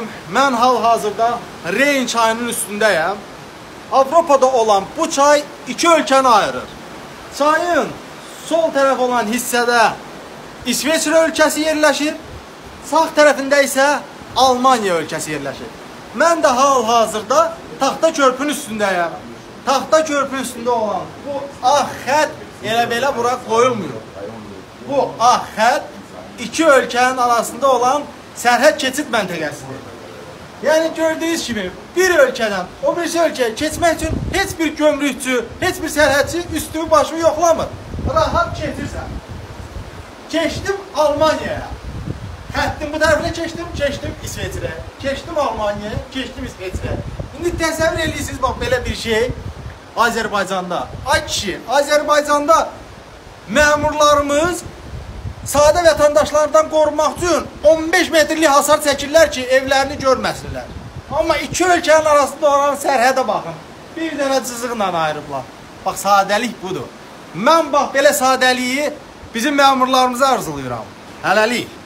Mən hal-hazırda Reyn çayının üstündəyəm. Avropada olan bu çay iki ölkəni ayırır. Çayın sol tərəf olan hissədə İsveçrə ölkəsi yerləşir, sağ tərəfində isə Almaniya ölkəsi yerləşir. Mən də hal-hazırda taxta körpünün üstündəyəm. Taxta körpünün üstündə olan bu ağ xət elə belə bura qoyulmuyor. Bu ağ xət iki ölkənin arasında olan sərhəd keçid məntəqəsidir. Yəni gördüyünüz kimi bir ölkədən o birisi ölkəyə keçmək üçün heç bir gömrükçü, heç bir sərhədçi üstünü başını yoxlamır. Rahat keçirsən. Keçdim Almaniyaya. Xəttin bu tərəfinə keçdim İsveçrəyə. Keçdim Almaniyaya, keçdim İsveçrəyə. İndi təsəvvür edirsiniz bax belə bir şey Azərbaycanda. Ay kişi, Azərbaycanda məmurlarımız sadə vətəndaşlardan qorumaq üçün 15 metrlik hasar çəkirlər ki, evlərini görməsinlər. Amma iki ölkənin arasında olan sərhədə baxın. Bir dənə cızıqla ayırıblar. Bax, sadəlik budur. Mən bax, belə sadəliyi bizim məmurlarımıza arzulayıram. Hələlik.